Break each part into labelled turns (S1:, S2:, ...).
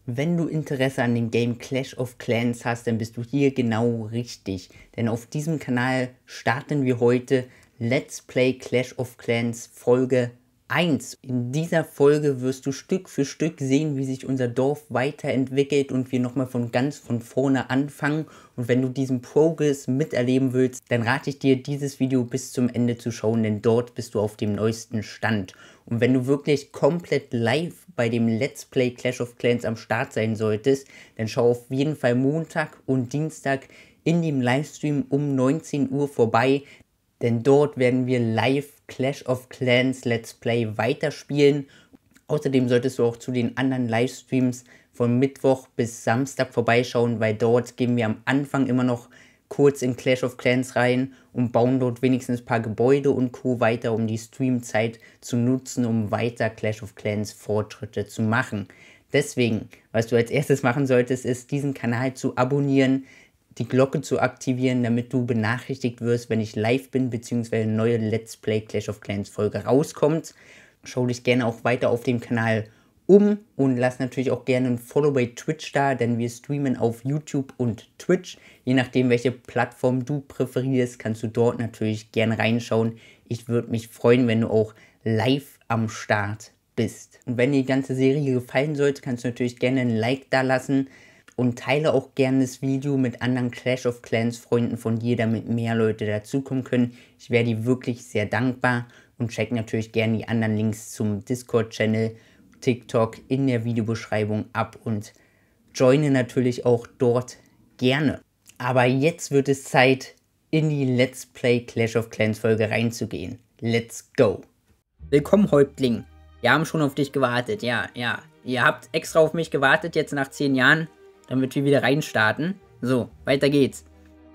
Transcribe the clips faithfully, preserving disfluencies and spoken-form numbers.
S1: Wenn du Interesse an dem Game Clash of Clans hast, dann bist du hier genau richtig. Denn auf diesem Kanal starten wir heute Let's Play Clash of Clans Folge eins. In dieser Folge wirst du Stück für Stück sehen, wie sich unser Dorf weiterentwickelt und wir nochmal von ganz von vorne anfangen. Und wenn du diesen Progress miterleben willst, dann rate ich dir, dieses Video bis zum Ende zu schauen, denn dort bist du auf dem neuesten Stand. Und wenn du wirklich komplett live bei dem Let's Play Clash of Clans am Start sein solltest, dann schau auf jeden Fall Montag und Dienstag in dem Livestream um neunzehn Uhr vorbei, denn dort werden wir live Clash of Clans Let's Play weiterspielen. Außerdem solltest du auch zu den anderen Livestreams von Mittwoch bis Samstag vorbeischauen, weil dort gehen wir am Anfang immer noch kurz in Clash of Clans rein und bauen dort wenigstens ein paar Gebäude und Co. weiter, um die Streamzeit zu nutzen, um weiter Clash of Clans Fortschritte zu machen. Deswegen, was du als erstes machen solltest, ist, diesen Kanal zu abonnieren, die Glocke zu aktivieren, damit du benachrichtigt wirst, wenn ich live bin, beziehungsweise eine neue Let's Play Clash of Clans Folge rauskommt. Schau dich gerne auch weiter auf dem Kanal um und lass natürlich auch gerne ein Follow bei Twitch da, denn wir streamen auf YouTube und Twitch. Je nachdem, welche Plattform du präferierst, kannst du dort natürlich gerne reinschauen. Ich würde mich freuen, wenn du auch live am Start bist. Und wenn dir die ganze Serie gefallen sollte, kannst du natürlich gerne ein Like da lassen und teile auch gerne das Video mit anderen Clash of Clans Freunden von dir, damit mehr Leute dazukommen können. Ich wäre dir wirklich sehr dankbar und check natürlich gerne die anderen Links zum Discord-Channel, TikTok in der Videobeschreibung ab und joine natürlich auch dort gerne. Aber jetzt wird es Zeit, in die Let's Play Clash of Clans Folge reinzugehen. Let's go! Willkommen, Häuptling. Wir haben schon auf dich gewartet, ja, ja. Ihr habt extra auf mich gewartet, jetzt nach zehn Jahren, damit wir wieder reinstarten. So, weiter geht's.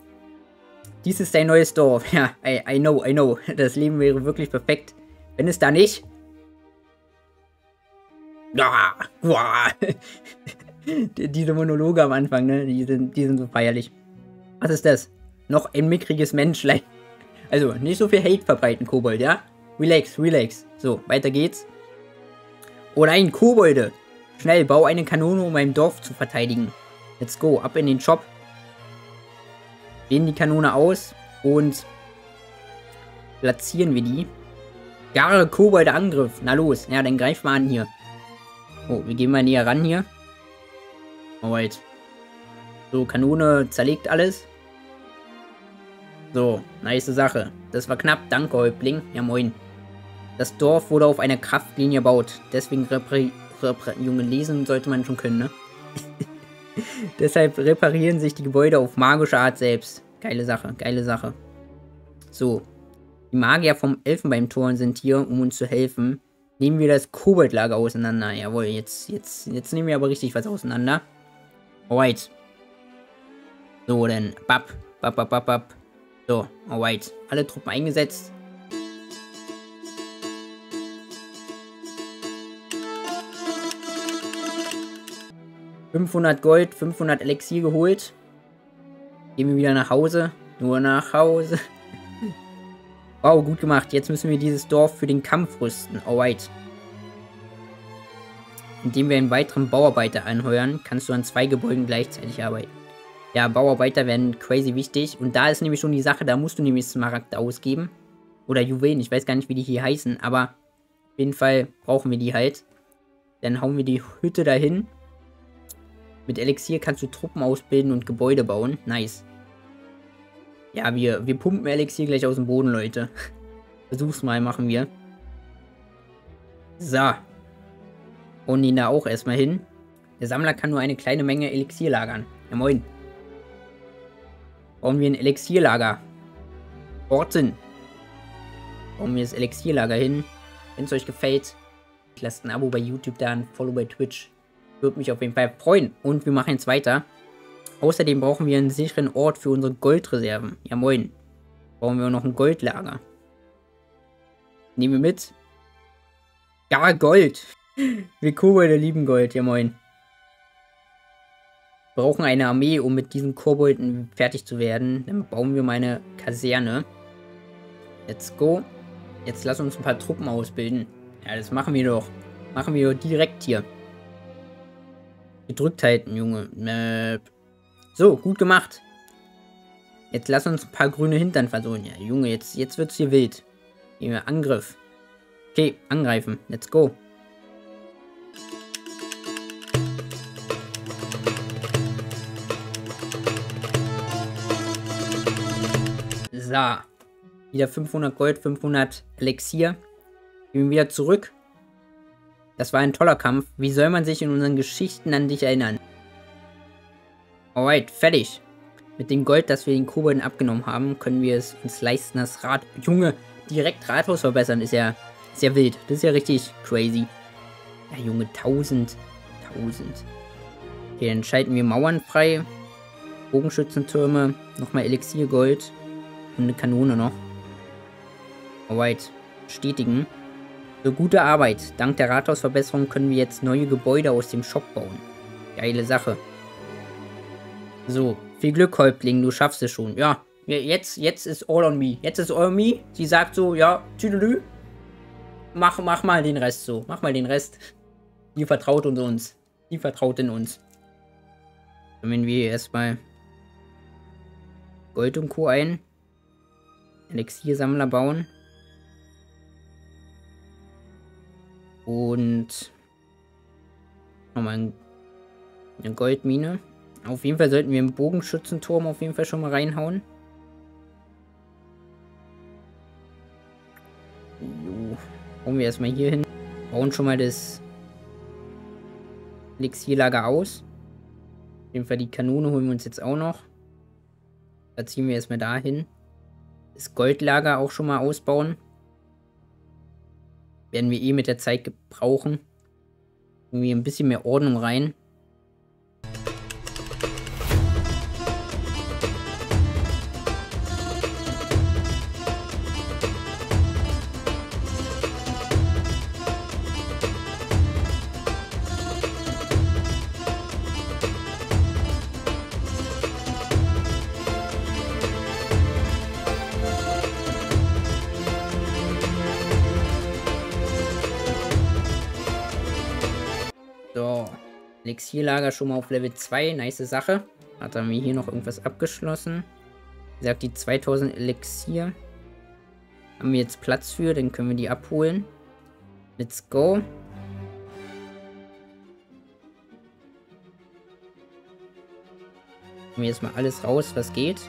S1: Dies ist dein neues Dorf. Ja, I, I know, I know. Das Leben wäre wirklich perfekt, wenn es da nicht... Ja, diese Monologe am Anfang, ne, die sind, die sind so feierlich. Was ist das? Noch ein mickriges Menschlein. Also, nicht so viel Hate verbreiten, Kobold, ja? Relax, relax. So, weiter geht's. Oh nein, Kobolde! Schnell, bau eine Kanone, um mein Dorf zu verteidigen. Let's go, ab in den Shop. Wählen die Kanone aus und platzieren wir die. Gar Kobolde Angriff. Na los, ja, dann greif mal an hier. Oh, wir gehen mal näher ran hier. Alright. So, Kanone zerlegt alles. So, nice Sache. Das war knapp, danke, Häuptling. Ja, moin. Das Dorf wurde auf einer Kraftlinie gebaut. Deswegen reparieren... Repar Junge, lesen sollte man schon können, ne? Deshalb reparieren sich die Gebäude auf magische Art selbst. Geile Sache, geile Sache. So. Die Magier vom Elfenbeintor sind hier, um uns zu helfen. Nehmen wir das Koboldlager auseinander. Jawohl, jetzt, jetzt, jetzt nehmen wir aber richtig was auseinander. Alright. So, dann. Bap, bap, bap, bap, bap. So, alright. Alle Truppen eingesetzt. fünfhundert Gold, fünfhundert Elixier geholt. Gehen wir wieder nach Hause. Nur nach Hause. Wow, gut gemacht. Jetzt müssen wir dieses Dorf für den Kampf rüsten. Alright. Indem wir einen weiteren Bauarbeiter anheuern, kannst du an zwei Gebäuden gleichzeitig arbeiten. Ja, Bauarbeiter werden crazy wichtig. Und da ist nämlich schon die Sache, da musst du nämlich Smaragd ausgeben. Oder Juwelen, ich weiß gar nicht, wie die hier heißen. Aber auf jeden Fall brauchen wir die halt. Dann hauen wir die Hütte dahin. Mit Elixier kannst du Truppen ausbilden und Gebäude bauen. Nice. Ja, wir, wir pumpen Elixier gleich aus dem Boden, Leute. Versuch's mal, machen wir. So. Und ihn da auch erstmal hin. Der Sammler kann nur eine kleine Menge Elixier lagern. Ja, moin. Bauen wir ein Elixierlager. Orten. Bauen wir das Elixierlager hin. Wenn es euch gefällt, lasst ein Abo bei YouTube da, ein Follow bei Twitch. Würde mich auf jeden Fall freuen. Und wir machen jetzt weiter. Außerdem brauchen wir einen sicheren Ort für unsere Goldreserven. Ja, moin. Brauchen wir noch ein Goldlager. Nehmen wir mit. Ja, Gold. Wir Kobolde lieben Gold. Ja, moin. Wir brauchen eine Armee, um mit diesen Kobolden fertig zu werden. Dann bauen wir mal eine Kaserne. Let's go. Jetzt lass uns ein paar Truppen ausbilden. Ja, das machen wir doch. Machen wir direkt hier. Gedrückt halten, Junge. Äh, so, gut gemacht. Jetzt lass uns ein paar grüne Hintern versuchen. Ja, Junge, jetzt, jetzt wird's hier wild. Gehen wir Angriff. Okay, angreifen. Let's go. So. Wieder fünfhundert Gold, fünfhundert Elixier. Gehen wir wieder zurück. Das war ein toller Kampf. Wie soll man sich in unseren Geschichten an dich erinnern? Alright, fertig. Mit dem Gold, das wir den Kobolden abgenommen haben, können wir es uns leisten, das Rad... Junge, direkt Rathaus verbessern, ist ja sehr wild. Das ist ja richtig crazy. Ja, Junge, tausend. tausend. Okay, dann schalten wir Mauern frei. Bogenschützentürme. Nochmal Elixiergold. Und eine Kanone noch. Alright. Stetigen. So, gute Arbeit. Dank der Rathausverbesserung können wir jetzt neue Gebäude aus dem Shop bauen. Geile Sache. So, viel Glück, Häuptling, du schaffst es schon. Ja, jetzt, jetzt ist all on me. Jetzt ist all on me. Sie sagt so, ja, tüdelü. Mach, mach mal den Rest so. Mach mal den Rest. Die vertraut uns uns. Die vertraut in uns. Sammeln wir erstmal Gold und Co. ein. Elixiersammler bauen. Und nochmal eine Goldmine. Auf jeden Fall sollten wir einen Bogenschützenturm auf jeden Fall schon mal reinhauen. Jo. Hauen wir erstmal hier hin. Bauen schon mal das Elixierlager aus. Auf jeden Fall die Kanone holen wir uns jetzt auch noch. Da ziehen wir erstmal dahin. Das Goldlager auch schon mal ausbauen. Werden wir eh mit der Zeit gebrauchen. Irgendwie ein bisschen mehr Ordnung rein. So, Elixierlager schon mal auf Level zwei, nice Sache. Hat dann wir hier noch irgendwas abgeschlossen. Wie gesagt, die zweitausend Elixier haben wir jetzt Platz für, dann können wir die abholen. Let's go. Nehmen wir jetzt mal alles raus, was geht.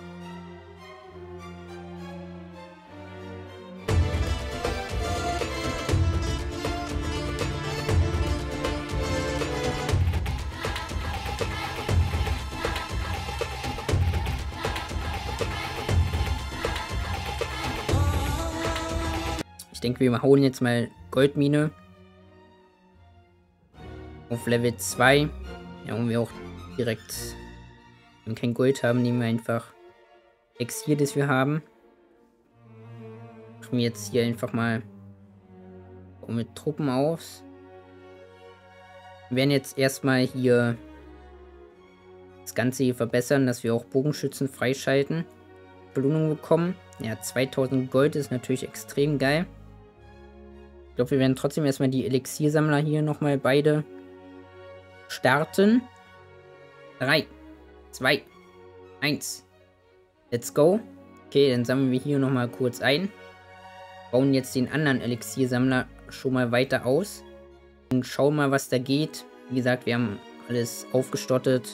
S1: Ich denke, wir holen jetzt mal Goldmine auf Level zwei. Ja, und wir auch direkt, wenn wir kein Gold haben, nehmen wir einfach Elixier, das wir haben. Machen wir jetzt hier einfach mal mit Truppen aus. Wir werden jetzt erstmal hier das Ganze hier verbessern, dass wir auch Bogenschützen freischalten. Belohnung bekommen. Ja, zweitausend Gold ist natürlich extrem geil. Ich glaube, wir werden trotzdem erstmal die Elixiersammler hier nochmal beide starten. drei, zwei, eins. Let's go. Okay, dann sammeln wir hier nochmal kurz ein. Bauen jetzt den anderen Elixiersammler schon mal weiter aus. Und schauen mal, was da geht. Wie gesagt, wir haben alles aufgestottet.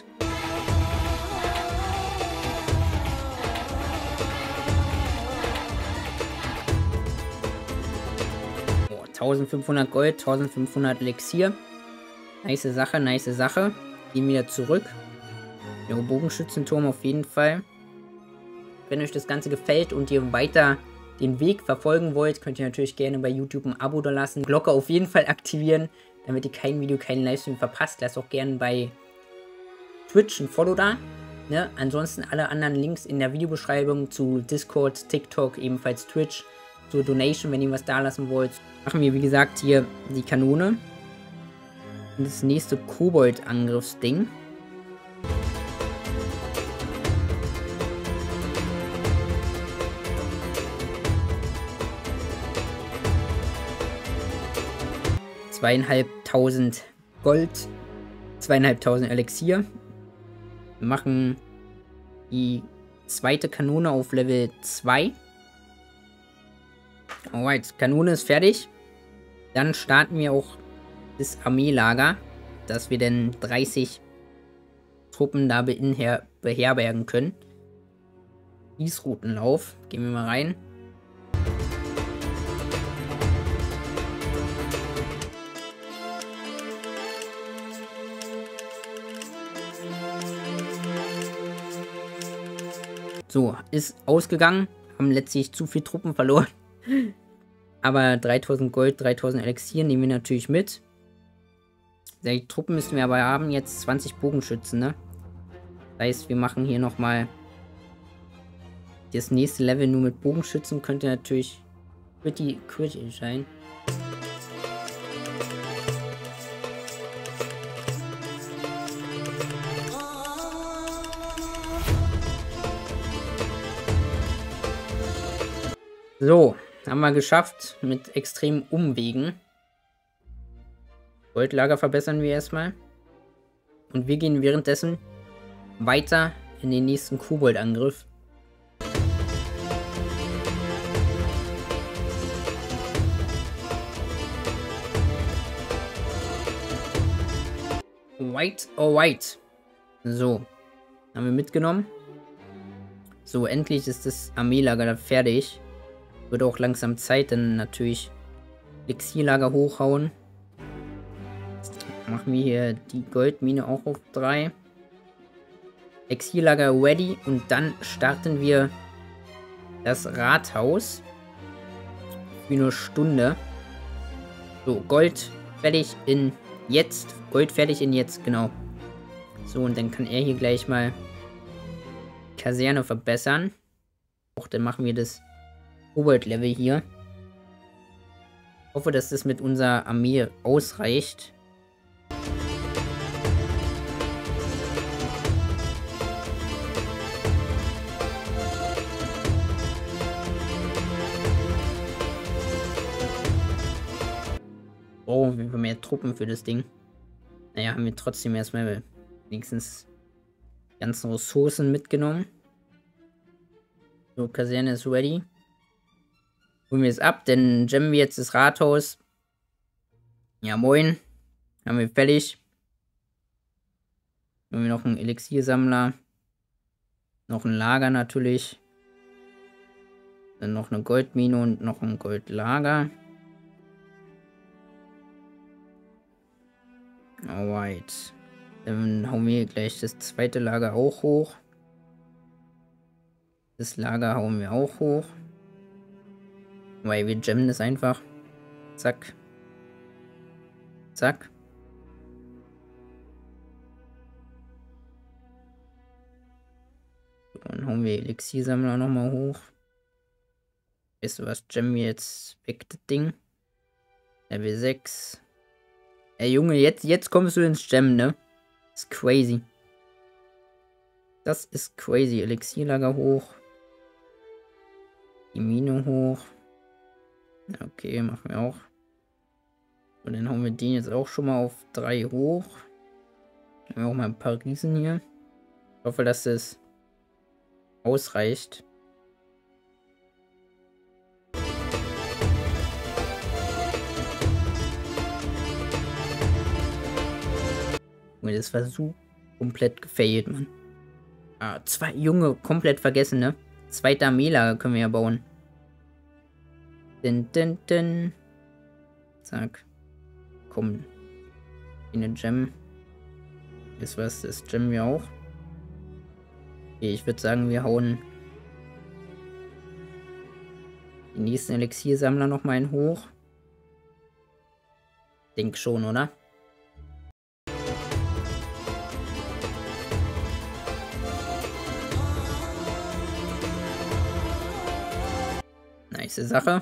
S1: eintausendfünfhundert Gold, eintausendfünfhundert Elixier. Nice Sache, nice Sache. Gehen wieder zurück. Ja, Bogenschützenturm auf jeden Fall. Wenn euch das Ganze gefällt und ihr weiter den Weg verfolgen wollt, könnt ihr natürlich gerne bei YouTube ein Abo da lassen. Glocke auf jeden Fall aktivieren, damit ihr kein Video, keinen Livestream verpasst. Lasst auch gerne bei Twitch ein Follow da. Ne? Ansonsten alle anderen Links in der Videobeschreibung zu Discord, TikTok, ebenfalls Twitch. Zur Donation, wenn ihr was da lassen wollt. Machen wir, wie gesagt, hier die Kanone. Und das nächste Kobold-Angriffsding. Zweieinhalbtausend Gold. Zweieinhalbtausend Elixier. Wir machen die zweite Kanone auf Level zwei. Alright, Kanone ist fertig. Dann starten wir auch das Armeelager, dass wir dann dreißig Truppen da beherbergen können. Fließroutenlauf. Gehen wir mal rein. So, ist ausgegangen. Haben letztlich zu viel Truppen verloren. Aber dreitausend Gold, dreitausend Elixier nehmen wir natürlich mit. Die Truppen müssen wir aber haben. Jetzt zwanzig Bogenschützen, ne? Das heißt, wir machen hier nochmal das nächste Level nur mit Bogenschützen. Könnte natürlich pretty critical sein. So, haben wir geschafft mit extremen Umwegen. Goldlager verbessern wir erstmal. Und wir gehen währenddessen weiter in den nächsten Kobold-Angriff. Alright, alright. So, haben wir mitgenommen. So, endlich ist das Armeelager fertig. Wird auch langsam Zeit, dann natürlich Elixierlager hochhauen. Machen wir hier die Goldmine auch auf drei. Elixierlager ready und dann starten wir das Rathaus für eine Stunde. So, Gold fertig in jetzt. Gold fertig in jetzt, genau. So, und dann kann er hier gleich mal Kaserne verbessern. Auch dann machen wir das Kobold-Level hier. Ich hoffe, dass das mit unserer Armee ausreicht. Oh, wir haben mehr Truppen für das Ding. Naja, haben wir trotzdem erstmal wenigstens die ganzen Ressourcen mitgenommen. So, Kaserne ist ready. Holen wir es ab, dann gemmen wir jetzt das Rathaus. Ja, moin. Haben wir fertig. Haben wir noch einen Elixiersammler. Noch ein Lager natürlich. Dann noch eine Goldmine und noch ein Goldlager. Alright. Dann hauen wir gleich das zweite Lager auch hoch. Das Lager hauen wir auch hoch. Weil wir gemmen das einfach. Zack. Zack. So, dann hauen wir Elixiersammler nochmal hoch. Weißt du was? Gemmen wir jetzt weg das Ding. Level sechs. Ey Junge, jetzt, jetzt kommst du ins Gemmen, ne? Das ist crazy. Das ist crazy. Elixierlager hoch. Die Mine hoch. Okay, machen wir auch. Und dann hauen wir den jetzt auch schon mal auf drei hoch. Dann haben wir auch mal ein paar Riesen hier. Ich hoffe, dass das ausreicht. Und das war so komplett gefailt, Mann. Ah, zwei Junge, komplett vergessen, ne? Zweite Armeelager können wir ja bauen. Din, din, din. Zack. Komm. In den Gem. Ist was, das Gem wir auch. Okay, ich würde sagen, wir hauen die nächsten Elixiersammler noch mal einen hoch. Denk schon, oder? Nice Sache.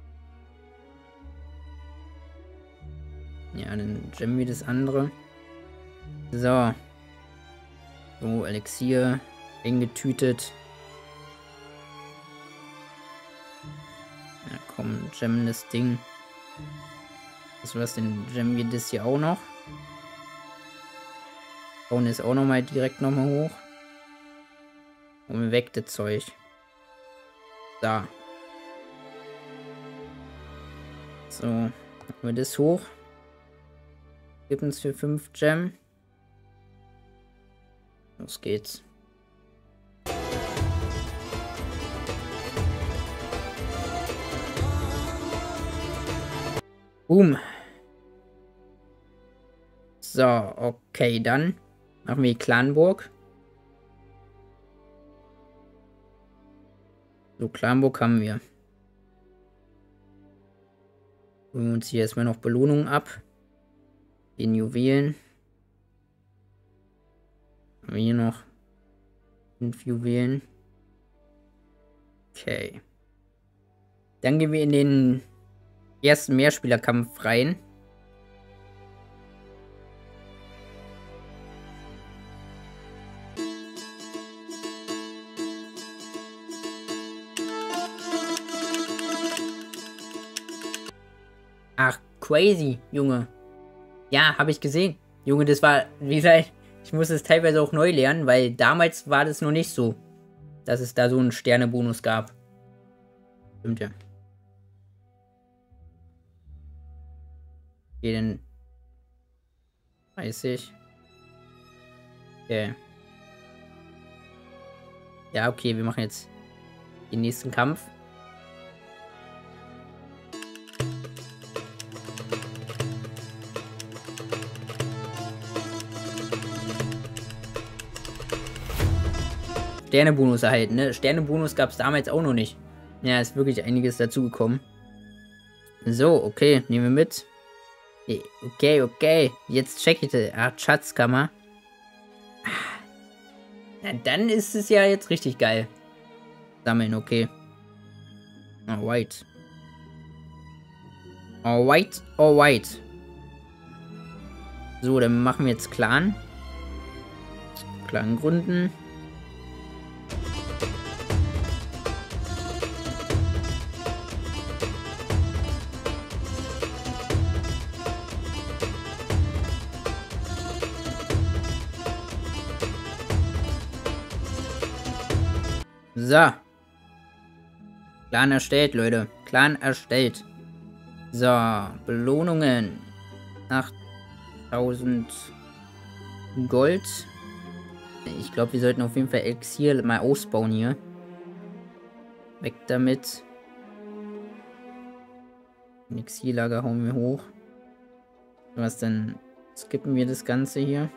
S1: Ja, dann gemmen wir das andere. So. So, Elixier. Eingetütet. Ja, komm, gemmen das Ding. Das war's, dann gemmen wir das hier auch noch. Bauen ist auch nochmal direkt nochmal hoch. Und weg das Zeug. Da. So. Machen wir das hoch. Geben es für fünf Gem. Los geht's. Boom. So, okay, dann machen wir Clanburg. So, Clanburg haben wir. Holen wir uns hier erstmal noch Belohnungen ab. Den Juwelen. Haben wir hier noch fünf Juwelen. Okay. Dann gehen wir in den ersten Mehrspielerkampf rein. Ach, crazy, Junge. Ja, habe ich gesehen. Junge, das war, wie gesagt, ich muss es teilweise auch neu lernen, weil damals war das noch nicht so, dass es da so einen Sternebonus gab. Stimmt ja. Okay, dann dreißig. Okay. Ja, okay, wir machen jetzt den nächsten Kampf. Sternebonus erhalten, ne? Sternebonus gab es damals auch noch nicht. Ja, ist wirklich einiges dazugekommen. So, okay, nehmen wir mit. Okay, okay, jetzt check ich das. Ah, Schatzkammer. Na, dann ist es ja jetzt richtig geil. Sammeln, okay. Alright. Alright, alright. So, dann machen wir jetzt Clan. Clan gründen. So. Clan erstellt, Leute. Clan erstellt. So, Belohnungen. achttausend Gold. Ich glaube, wir sollten auf jeden Fall Elixier mal ausbauen hier. Weg damit. Elixierlager hauen wir hoch. Was denn? Skippen wir das Ganze hier.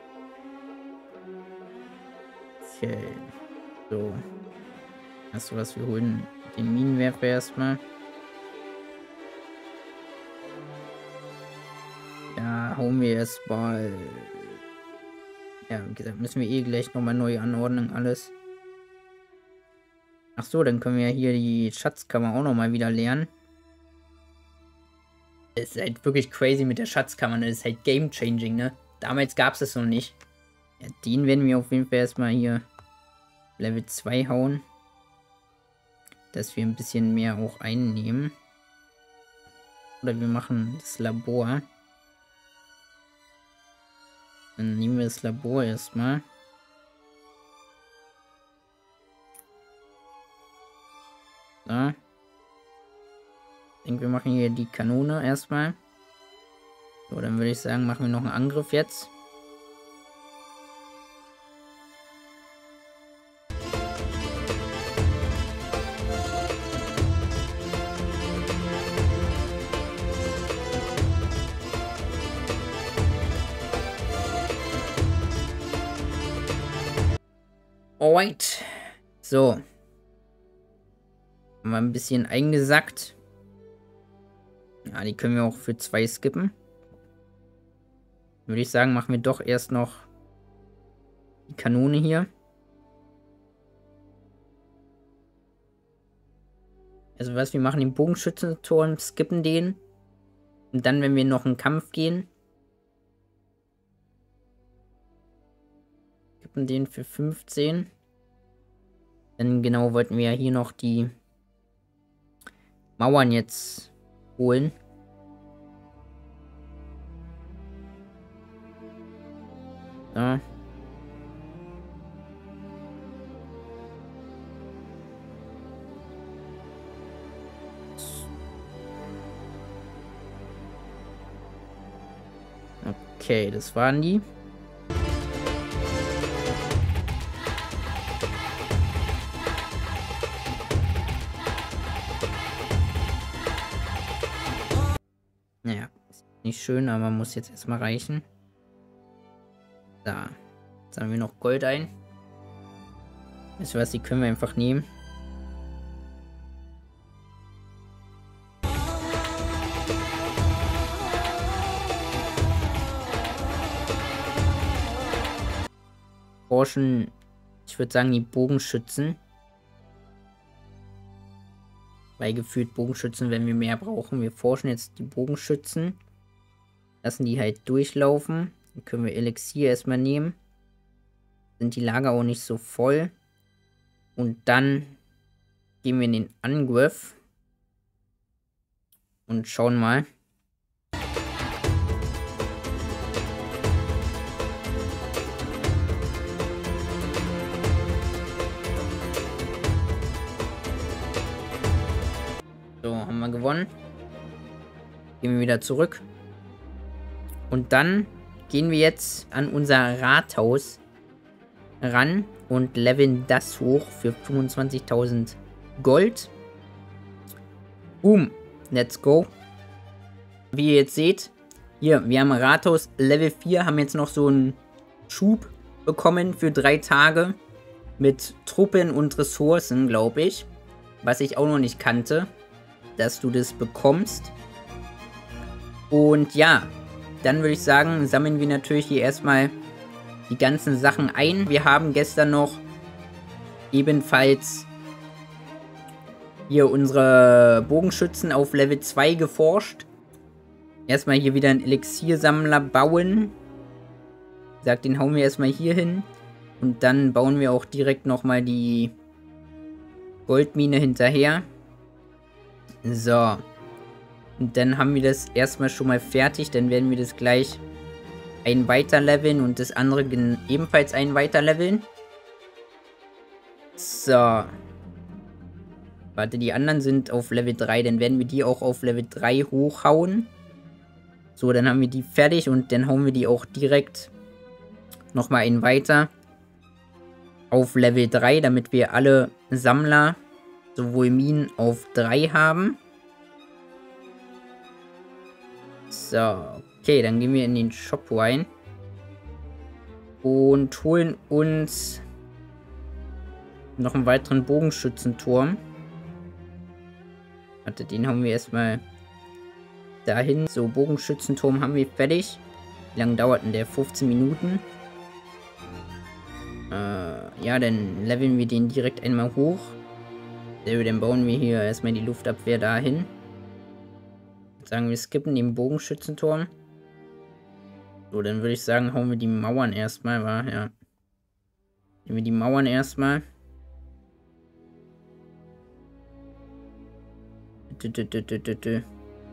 S1: Okay. So. Hast du was? Wir holen den Minenwerfer erstmal. Ja, hauen wir erstmal. Ja, wie gesagt, müssen wir eh gleich nochmal neu anordnen, alles. Ach so, dann können wir ja hier die Schatzkammer auch nochmal wieder lernen. Das ist halt wirklich crazy mit der Schatzkammer, ne? Das ist halt game-changing, ne? Damals gab es das noch nicht. Ja, den werden wir auf jeden Fall erstmal hier Level zwei hauen. Dass wir ein bisschen mehr auch einnehmen. Oder wir machen das Labor. Dann nehmen wir das Labor erstmal. So. Ich denke, wir machen hier die Kanone erstmal. So, dann würde ich sagen, machen wir noch einen Angriff jetzt. Alright. So. Haben wir ein bisschen eingesackt. Ja, die können wir auch für zwei skippen. Würde ich sagen, machen wir doch erst noch die Kanone hier. Also was, wir machen den Bogenschützenturm, skippen den. Und dann, wenn wir noch einen Kampf gehen, skippen den für fünfzehn. Dann genau wollten wir ja hier noch die Mauern jetzt holen. So. Okay, das waren die. Naja, ist nicht schön, aber muss jetzt erstmal reichen. Da. Jetzt haben wir noch Gold ein. Weißt du was, die können wir einfach nehmen. Forschen, ich würde sagen, die Bogenschützen. Weil gefühlt Bogenschützen, wenn wir mehr brauchen. Wir forschen jetzt die Bogenschützen. Lassen die halt durchlaufen. Dann können wir Elixier erstmal nehmen. Sind die Lager auch nicht so voll. Und dann gehen wir in den Angriff. Und schauen mal. So, haben wir gewonnen. Gehen wir wieder zurück. Und dann gehen wir jetzt an unser Rathaus ran und leveln das hoch für fünfundzwanzigtausend Gold. Boom. Let's go. Wie ihr jetzt seht, hier, wir haben Rathaus Level vier, haben jetzt noch so einen Schub bekommen für drei Tage mit Truppen und Ressourcen, glaube ich. Was ich auch noch nicht kannte, dass du das bekommst. Und ja, dann würde ich sagen, sammeln wir natürlich hier erstmal die ganzen Sachen ein. Wir haben gestern noch ebenfalls hier unsere Bogenschützen auf Level zwei geforscht. Erstmal hier wieder einen Elixiersammler bauen. Ich sag, den hauen wir erstmal hier hin. Und dann bauen wir auch direkt nochmal die Goldmine hinterher. So. Und dann haben wir das erstmal schon mal fertig. Dann werden wir das gleich ein weiter leveln und das andere ebenfalls ein weiter leveln. So. Warte, die anderen sind auf Level drei. Dann werden wir die auch auf Level drei hochhauen. So, dann haben wir die fertig und dann hauen wir die auch direkt nochmal einen weiter auf Level drei, damit wir alle Sammler, sowohl Minen, auf drei haben. So, okay, dann gehen wir in den Shop rein und holen uns noch einen weiteren Bogenschützenturm. Warte, den haben wir erstmal dahin. So, Bogenschützenturm haben wir fertig. Wie lange dauert denn der? fünfzehn Minuten. Äh, ja, dann leveln wir den direkt einmal hoch. Dann bauen wir hier erstmal die Luftabwehr dahin. Sagen wir skippen den Bogenschützenturm. So, dann würde ich sagen, hauen wir die Mauern erstmal, war, ja. Nehmen wir die Mauern erstmal. Dü, dü, dü, dü, dü, dü.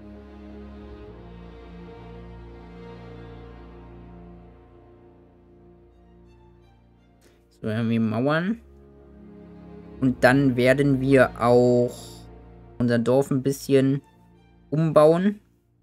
S1: So, haben wir Mauern. Und dann werden wir auch unser Dorf ein bisschen umbauen.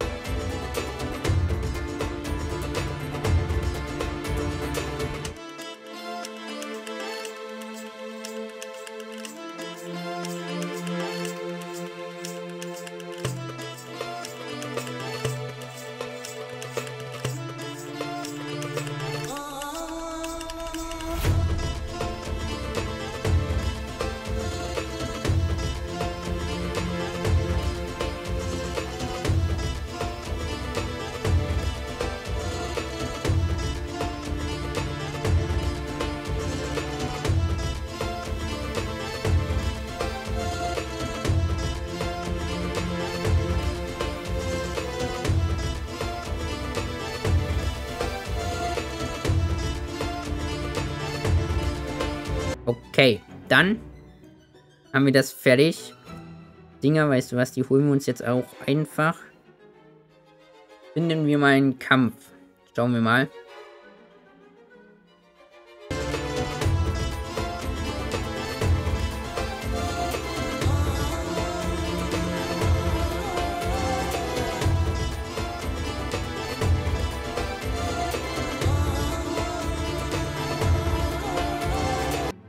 S1: Okay, dann haben wir das fertig. Dinger, weißt du was, die holen wir uns jetzt auch einfach. Finden wir mal einen Kampf. Schauen wir mal.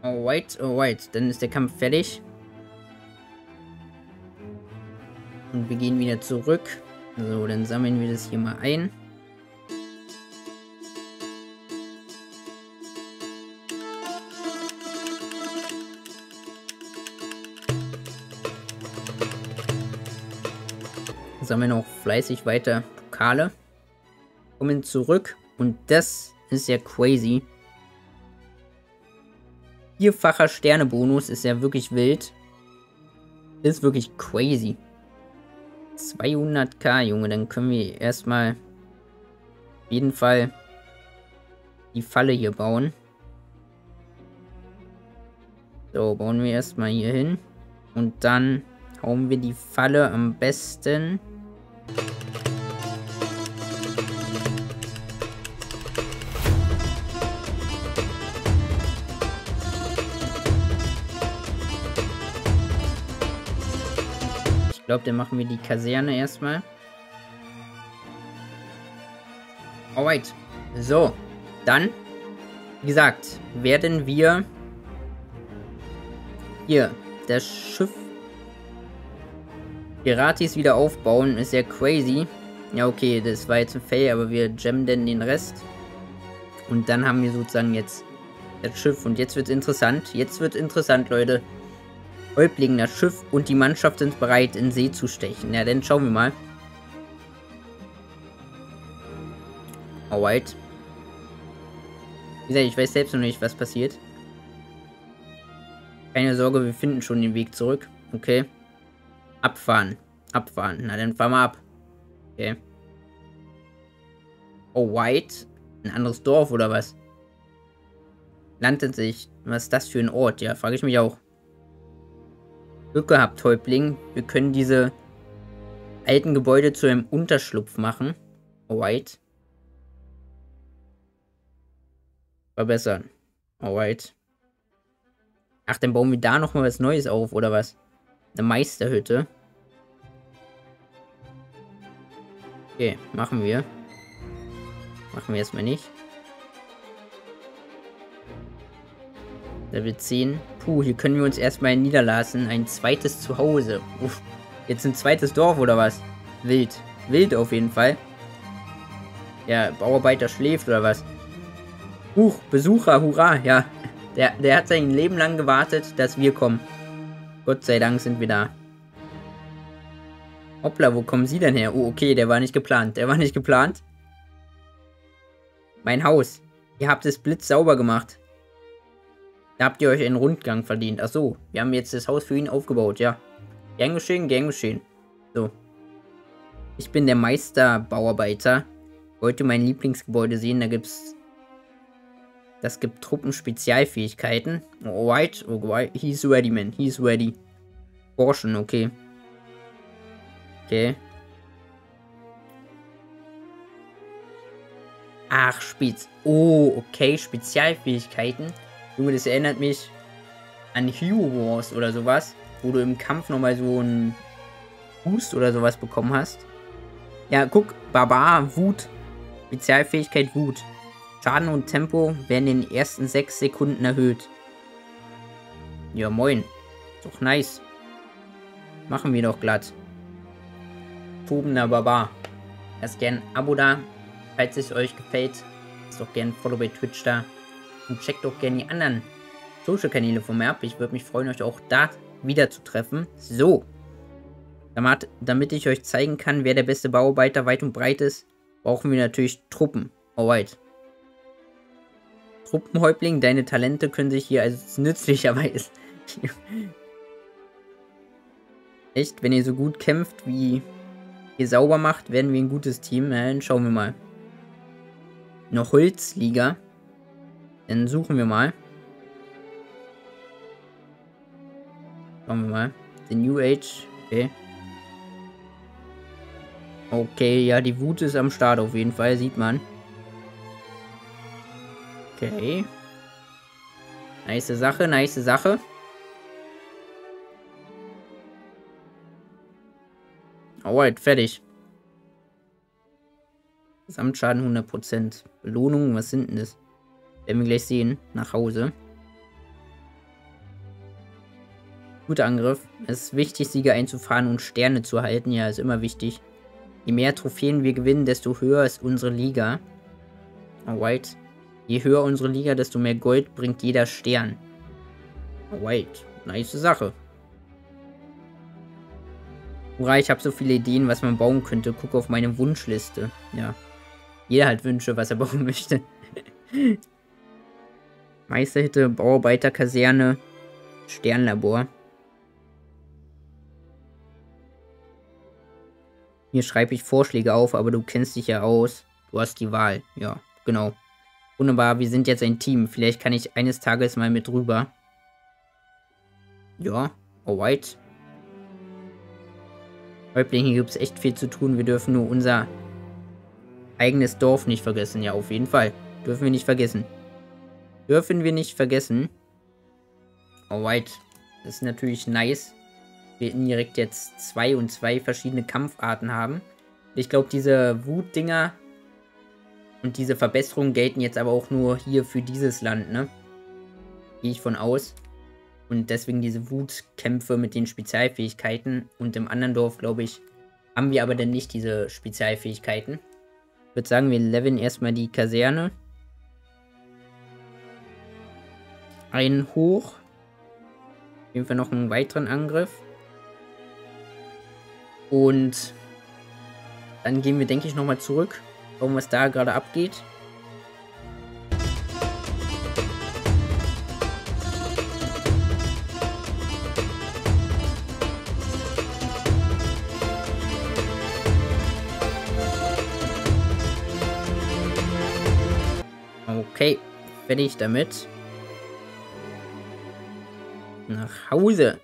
S1: Alright, alright. Dann ist der Kampf fertig. Und wir gehen wieder zurück. So, dann sammeln wir das hier mal ein. Sammeln auch fleißig weiter Pokale. Kommen zurück. Und das ist ja crazy. Vierfacher Sternebonus ist ja wirklich wild. Ist wirklich crazy. zweihunderttausend, Junge. Dann können wir erstmal auf jeden Fall die Falle hier bauen. So, bauen wir erstmal hier hin. Und dann hauen wir die Falle am besten. Ich glaube, dann machen wir die Kaserne erstmal. Alright. So. Dann, wie gesagt, werden wir hier das Schiff Piratis wieder aufbauen. Ist ja crazy. Ja, okay, das war jetzt ein Fail, aber wir gemmen denn den Rest. Und dann haben wir sozusagen jetzt das Schiff. Und jetzt wird interessant. Jetzt wird interessant, Leute. Häuptling, das Schiff und die Mannschaft sind bereit, in See zu stechen. Ja, dann schauen wir mal. Alright. Wie gesagt, ich weiß selbst noch nicht, was passiert. Keine Sorge, wir finden schon den Weg zurück. Okay. Abfahren. Abfahren. Na, dann fahren wir ab. Okay. Alright. Ein anderes Dorf oder was? Landet was ist das für ein Ort? Ja, frage ich mich auch. Glück gehabt, Häuptling. Wir können diese alten Gebäude zu einem Unterschlupf machen. Alright. Verbessern. Alright. Ach, dann bauen wir da nochmal was Neues auf, oder was? Eine Meisterhütte. Okay, machen wir. Machen wir erstmal nicht. Level zehn. Puh, hier können wir uns erstmal niederlassen. Ein zweites Zuhause. Uff. Jetzt ein zweites Dorf oder was? Wild. Wild auf jeden Fall. Ja, Bauarbeiter schläft oder was? Huch, Besucher, hurra. Ja, der, der hat sein Leben lang gewartet, dass wir kommen. Gott sei Dank sind wir da. Hoppla, wo kommen Sie denn her? Oh, okay, der war nicht geplant. Der war nicht geplant. Mein Haus. Ihr habt es blitzsauber gemacht. Da habt ihr euch einen Rundgang verdient. Ach so, wir haben jetzt das Haus für ihn aufgebaut, ja. Gern geschehen, gern geschehen. So. Ich bin der Meisterbauarbeiter. Wollt ihr mein Lieblingsgebäude sehen? Da gibt's... Das gibt Truppen-Spezialfähigkeiten. Alright, alright. He's ready, man. He's ready. Forschen, okay. Okay. Ach, Spitz. Oh, okay. Spezialfähigkeiten. Junge, das erinnert mich an Hero Wars oder sowas, wo du im Kampf nochmal so einen Boost oder sowas bekommen hast. Ja, guck, Barbar, Wut, Spezialfähigkeit Wut. Schaden und Tempo werden in den ersten sechs Sekunden erhöht. Ja, moin. Ist doch nice. Machen wir doch glatt. Tobender Barbar. Lasst gerne ein Abo da, falls es euch gefällt. Lasst doch gerne ein Follow bei Twitch da. Und checkt doch gerne die anderen Social-Kanäle von mir ab. Ich würde mich freuen, euch auch da wieder zu treffen. So. Damit, damit ich euch zeigen kann, wer der beste Bauarbeiter weit und breit ist, brauchen wir natürlich Truppen. Alright. Truppenhäuptling, deine Talente können sich hier also nützlicherweise... Echt, wenn ihr so gut kämpft, wie ihr sauber macht, werden wir ein gutes Team. Ja, dann schauen wir mal. Eine Holzliga. Dann suchen wir mal. Schauen wir mal. The New Age. Okay. Okay, ja, die Wut ist am Start auf jeden Fall, sieht man. Okay. Nice Sache, nice Sache. Alright, fertig. Gesamtschaden hundert Prozent. Belohnung, was sind denn das? Werden wir gleich sehen. Nach Hause. Guter Angriff. Es ist wichtig, Siege einzufahren und Sterne zu halten. Ja, ist immer wichtig. Je mehr Trophäen wir gewinnen, desto höher ist unsere Liga. Alright. Je höher unsere Liga, desto mehr Gold bringt jeder Stern. Alright. Nice Sache. Hurra, ich habe so viele Ideen, was man bauen könnte. Guck auf meine Wunschliste. Ja. Jeder hat Wünsche, was er bauen möchte. Meisterhütte, Bauarbeiterkaserne, Sternlabor. Hier schreibe ich Vorschläge auf, aber du kennst dich ja aus. Du hast die Wahl. Ja, genau. Wunderbar, wir sind jetzt ein Team. Vielleicht kann ich eines Tages mal mit rüber. Ja, alright. Häuptlinge, hier gibt es echt viel zu tun. Wir dürfen nur unser eigenes Dorf nicht vergessen. Ja, auf jeden Fall. Dürfen wir nicht vergessen. Dürfen wir nicht vergessen. Alright. Das ist natürlich nice. Wir indirekt jetzt zwei und zwei verschiedene Kampfarten haben. Ich glaube, diese Wutdinger und diese Verbesserungen gelten jetzt aber auch nur hier für dieses Land, ne? Gehe ich von aus. Und deswegen diese Wutkämpfe mit den Spezialfähigkeiten. Und im anderen Dorf, glaube ich, haben wir aber dann nicht diese Spezialfähigkeiten. Ich würde sagen, wir leveln erstmal die Kaserne. Einen hoch. Auf jeden Fall noch einen weiteren Angriff. Und dann gehen wir, denke ich, nochmal zurück. Schauen, was da gerade abgeht. Okay, fertig damit. Nach Hause.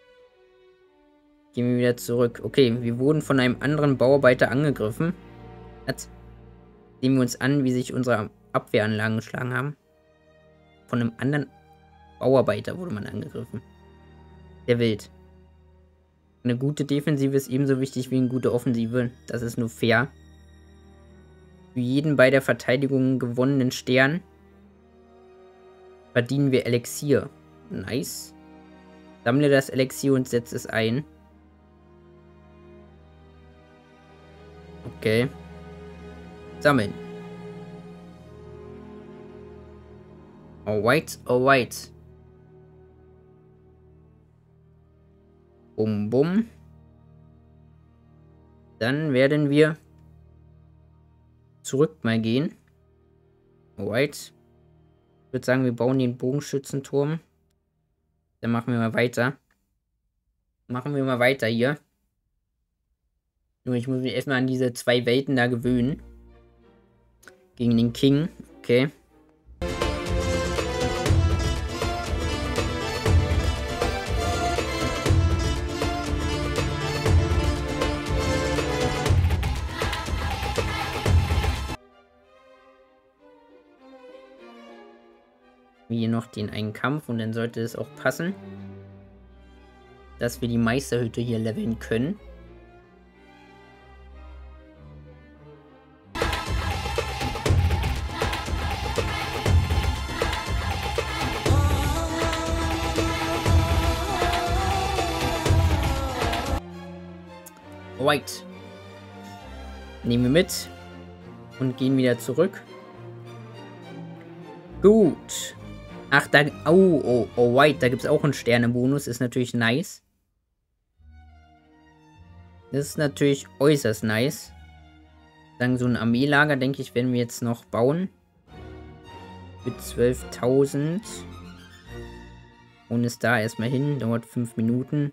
S1: Gehen wir wieder zurück. Okay, wir wurden von einem anderen Bauarbeiter angegriffen. Jetzt sehen wir uns an, wie sich unsere Abwehranlagen geschlagen haben. Von einem anderen Bauarbeiter wurde man angegriffen. Sehr wild. Eine gute Defensive ist ebenso wichtig wie eine gute Offensive. Das ist nur fair. Für jeden bei der Verteidigung gewonnenen Stern verdienen wir Elixier. Nice. Sammle das Elixier und setze es ein. Okay. Sammeln. Alright, alright. Bum, bum. Dann werden wir zurück mal gehen. Alright. Ich würde sagen, wir bauen den Bogenschützenturm. Dann machen wir mal weiter. Machen wir mal weiter hier. Nur ich muss mich erstmal an diese zwei Welten da gewöhnen. Gegen den King. Okay. Hier noch den einen Kampf und dann sollte es auch passen, dass wir die Meisterhütte hier leveln können. Alright. Nehmen wir mit und gehen wieder zurück. Gut. Ach, da... Oh, oh, oh, white. Da gibt es auch einen Sternenbonus. Ist natürlich nice. Das ist natürlich äußerst nice. Dann so ein Armeelager, denke ich, werden wir jetzt noch bauen. Für zwölftausend. Und ist da erstmal hin. Dauert fünf Minuten.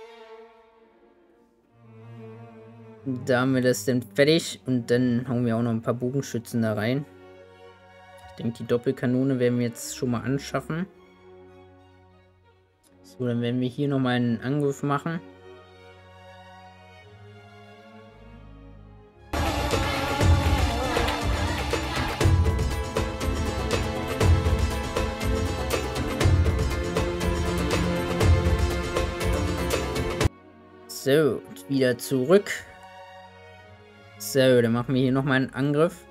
S1: Da haben wir das dann fertig. Und dann hauen wir auch noch ein paar Bogenschützen da rein. Ich denke, die Doppelkanone werden wir jetzt schon mal anschaffen. So, dann werden wir hier nochmal einen Angriff machen. So, wieder zurück. So, dann machen wir hier nochmal einen Angriff.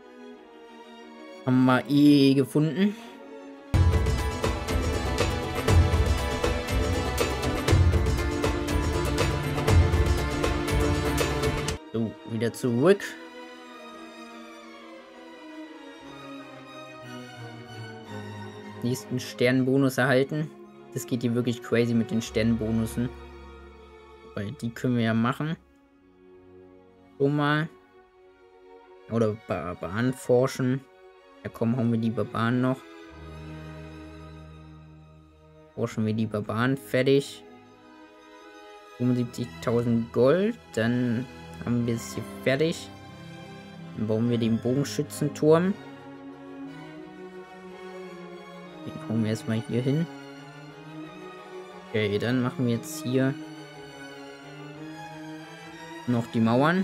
S1: Haben wir eh gefunden. wieder zurück. Nächsten Sternenbonus erhalten. Das geht hier wirklich crazy mit den Sternenbonussen. Weil die können wir ja machen. So mal. Oder Barbaren forschen. Ja komm, hauen wir die Barbaren noch. Forschen wir die Barbaren fertig. fünfundsiebzigtausend Gold. Dann haben wir es hier fertig. Dann bauen wir den Bogenschützenturm. Den hauen wir erstmal hier hin. Okay, dann machen wir jetzt hier noch die Mauern.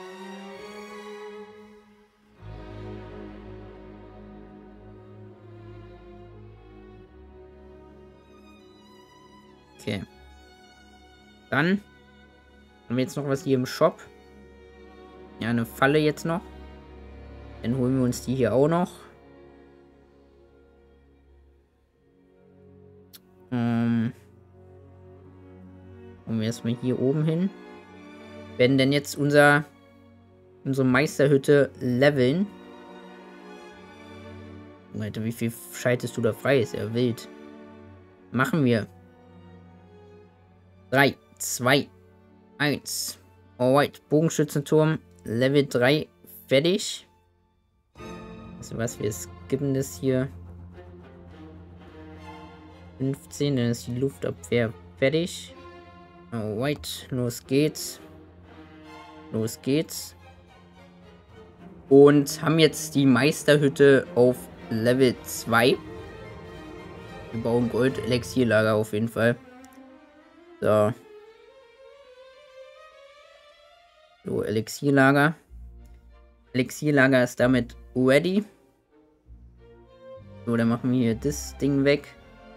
S1: Okay. Dann haben wir jetzt noch was hier im Shop. Ja, eine Falle jetzt noch. Dann holen wir uns die hier auch noch. Ähm. Holen wir erstmal hier oben hin. Werden denn jetzt unser unsere Meisterhütte leveln. Alter, wie viel schaltest du da frei? Ist ja wild. Machen wir. drei, zwei, eins. Alright, Bogenschützenturm, Level drei, fertig. Also was, wir skippen das hier. fünfzehn, dann ist die Luftabwehr fertig. Alright, los geht's. Los geht's. Und haben jetzt die Meisterhütte auf Level zwei. Wir bauen Gold-Elixierlager auf jeden Fall. So. So, Elixierlager. Elixierlager ist damit ready. So, dann machen wir hier das Ding weg.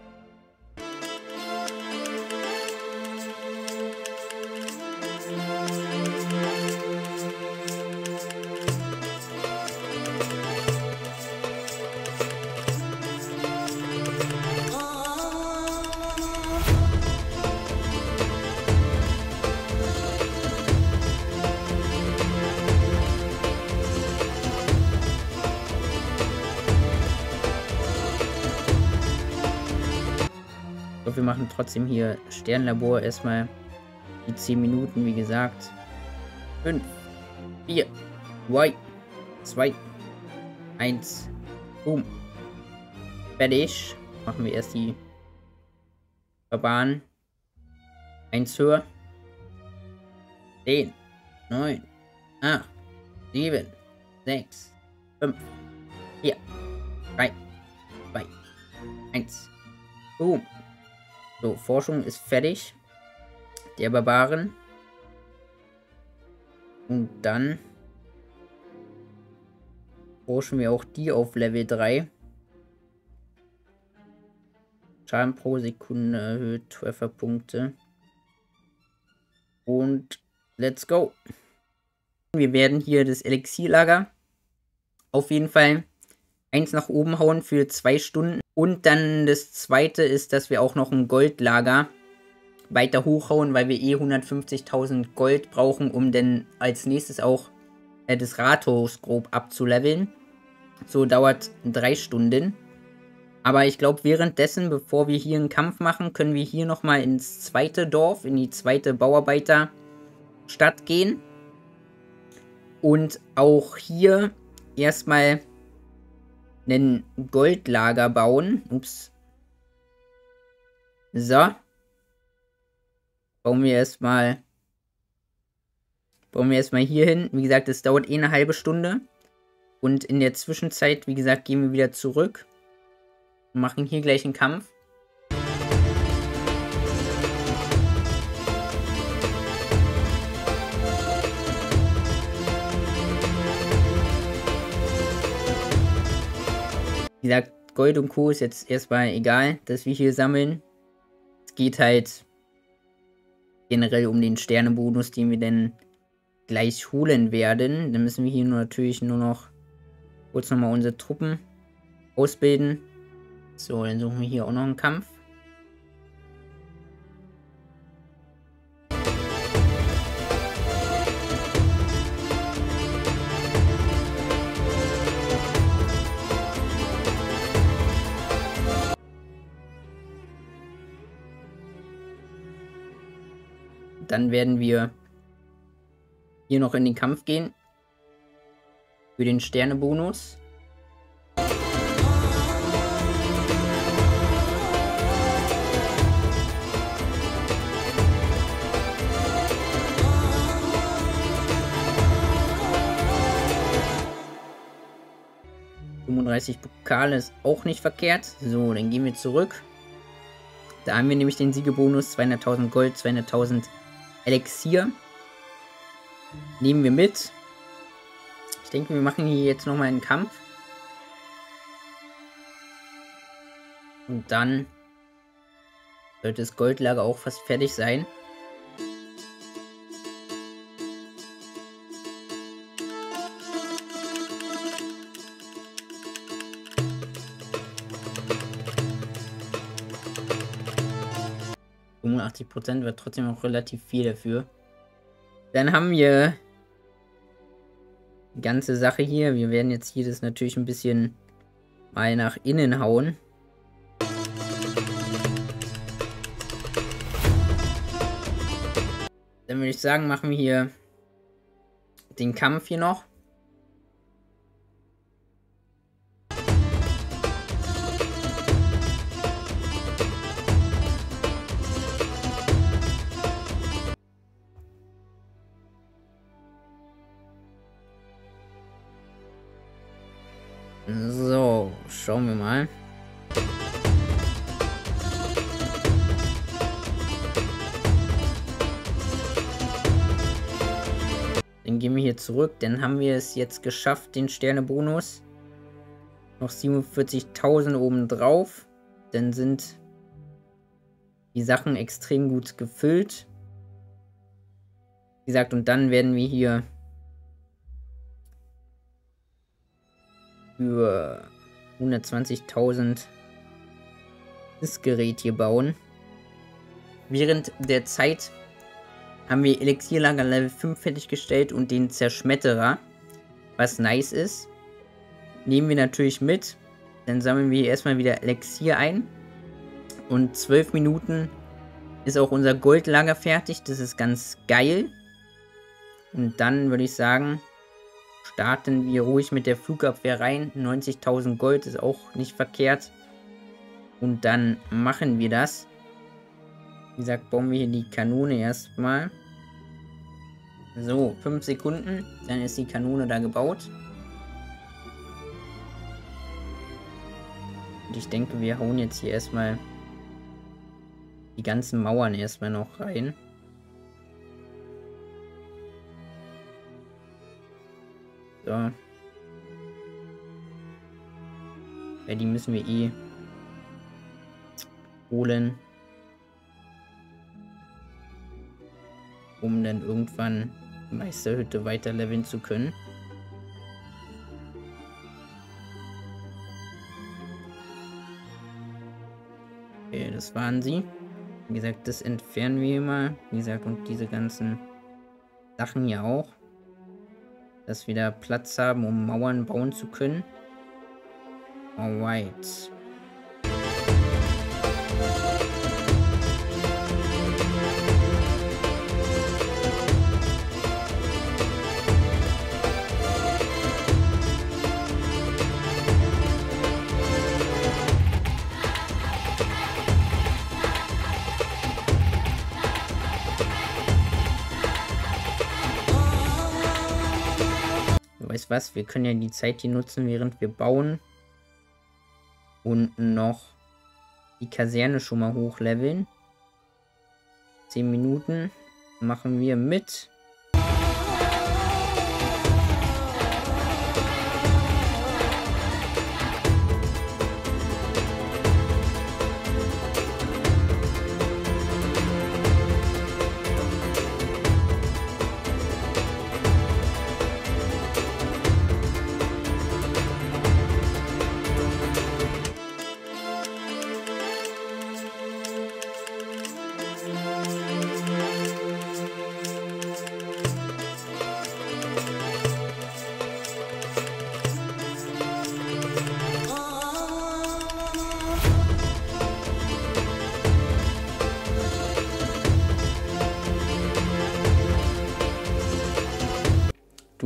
S1: Wir machen trotzdem hier Sternlabor erstmal die zehn Minuten, wie gesagt. fünf, vier, drei, zwei, eins, boom. Fertig. Machen wir erst die Barbaren. eins höher. zehn, neun, acht, sieben, sechs, fünf, vier, drei, zwei, eins, boom. So, Forschung ist fertig. Der Barbaren. Und dann forschen wir auch die auf Level drei. Schaden pro Sekunde erhöht, Trefferpunkte. Und let's go. Wir werden hier das Elixierlager auf jeden Fall eins nach oben hauen für zwei Stunden. Und dann das zweite ist, dass wir auch noch ein Goldlager weiter hochhauen, weil wir eh hundertfünfzigtausend Gold brauchen, um dann als nächstes auch äh, das Rathaus grob abzuleveln. So dauert drei Stunden. Aber ich glaube, währenddessen, bevor wir hier einen Kampf machen, können wir hier nochmal ins zweite Dorf, in die zweite Bauarbeiterstadt gehen. Und auch hier erstmal ein Goldlager bauen. Ups. So. Bauen wir erstmal. Bauen wir erstmal hier hin. Wie gesagt, es dauert eh eine halbe Stunde. Und in der Zwischenzeit, wie gesagt, gehen wir wieder zurück. Und machen hier gleich einen Kampf. Wie gesagt, Gold und Co. ist jetzt erstmal egal, dass wir hier sammeln. Es geht halt generell um den Sternenbonus, den wir dann gleich holen werden. Dann müssen wir hier nur natürlich nur noch kurz nochmal unsere Truppen ausbilden. So, dann suchen wir hier auch noch einen Kampf. Dann werden wir hier noch in den Kampf gehen. Für den Sternebonus. fünfunddreißig Pokale ist auch nicht verkehrt. So, dann gehen wir zurück. Da haben wir nämlich den Siegebonus, zweihunderttausend Gold, zweihunderttausend Elixier. Nehmen wir mit. Ich denke, wir machen hier jetzt nochmal einen Kampf. Und dann sollte das Goldlager auch fast fertig sein. fünfundachtzig Prozent wird trotzdem auch relativ viel dafür. Dann haben wir die ganze Sache hier. Wir werden jetzt hier das natürlich ein bisschen mal nach innen hauen. Dann würde ich sagen, machen wir hier den Kampf hier noch. So, schauen wir mal. Dann gehen wir hier zurück. Dann haben wir es jetzt geschafft, den Sternebonus. Noch siebenundvierzigtausend oben drauf. Dann sind die Sachen extrem gut gefüllt. Wie gesagt, und dann werden wir hier für hundertzwanzigtausend das Gerät hier bauen. Während der Zeit haben wir Elixierlager Level fünf fertiggestellt und den Zerschmetterer, was nice ist. Nehmen wir natürlich mit. Dann sammeln wir hier erstmal wieder Elixier ein. Und zwölf Minuten ist auch unser Goldlager fertig. Das ist ganz geil. Und dann würde ich sagen, starten wir ruhig mit der Flugabwehr rein. neunzigtausend Gold ist auch nicht verkehrt. Und dann machen wir das. Wie gesagt, bauen wir hier die Kanone erstmal. So, fünf Sekunden. Dann ist die Kanone da gebaut. Und ich denke, wir hauen jetzt hier erstmal die ganzen Mauern erstmal noch rein. So. Ja, die müssen wir eh holen, um dann irgendwann die Meisterhütte weiter leveln zu können. Okay, das waren sie. Wie gesagt, das entfernen wir hier mal. Wie gesagt, und diese ganzen Sachen hier auch. Dass wir da Platz haben, um Mauern bauen zu können. Alright. Weißt was, wir können ja die Zeit hier nutzen, während wir bauen und noch die Kaserne schon mal hochleveln. zehn Minuten machen wir mit.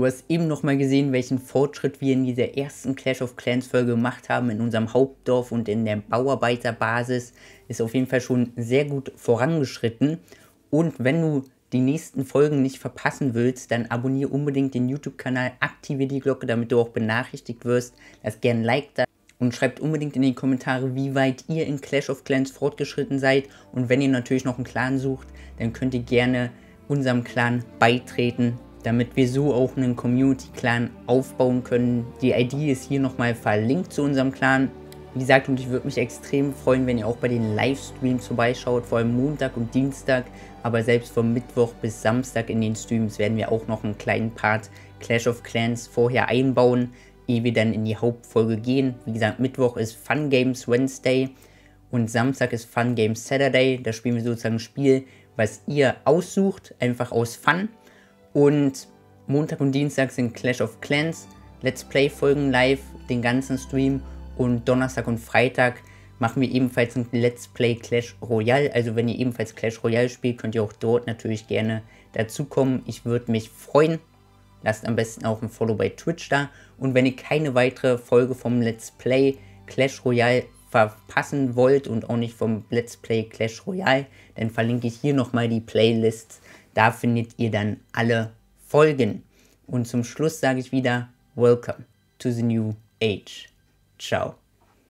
S1: du hast eben nochmal gesehen, welchen Fortschritt wir in dieser ersten Clash of Clans Folge gemacht haben in unserem Hauptdorf und in der Bauarbeiterbasis. Ist auf jeden Fall schon sehr gut vorangeschritten. Und wenn du die nächsten Folgen nicht verpassen willst, dann abonniere unbedingt den YouTube-Kanal, aktiviere die Glocke, damit du auch benachrichtigt wirst. Lass gerne ein Like da und schreibt unbedingt in die Kommentare, wie weit ihr in Clash of Clans fortgeschritten seid. Und wenn ihr natürlich noch einen Clan sucht, dann könnt ihr gerne unserem Clan beitreten, damit wir so auch einen Community-Clan aufbauen können. Die I D ist hier nochmal verlinkt zu unserem Clan. Wie gesagt, und ich würde mich extrem freuen, wenn ihr auch bei den Livestreams vorbeischaut, vor allem Montag und Dienstag, aber selbst von Mittwoch bis Samstag in den Streams werden wir auch noch einen kleinen Part Clash of Clans vorher einbauen, ehe wir dann in die Hauptfolge gehen. Wie gesagt, Mittwoch ist Fun Games Wednesday und Samstag ist Fun Games Saturday. Da spielen wir sozusagen ein Spiel, was ihr aussucht, einfach aus Fun. Und Montag und Dienstag sind Clash of Clans, Let's Play Folgen live, den ganzen Stream. Und Donnerstag und Freitag machen wir ebenfalls ein Let's Play Clash Royale. Also wenn ihr ebenfalls Clash Royale spielt, könnt ihr auch dort natürlich gerne dazukommen. Ich würde mich freuen. Lasst am besten auch ein Follow bei Twitch da. Und wenn ihr keine weitere Folge vom Let's Play Clash Royale verpassen wollt und auch nicht vom Let's Play Clash Royale, dann verlinke ich hier nochmal die Playlists. Da findet ihr dann alle Folgen. Und zum Schluss sage ich wieder, Welcome to the new age. Ciao.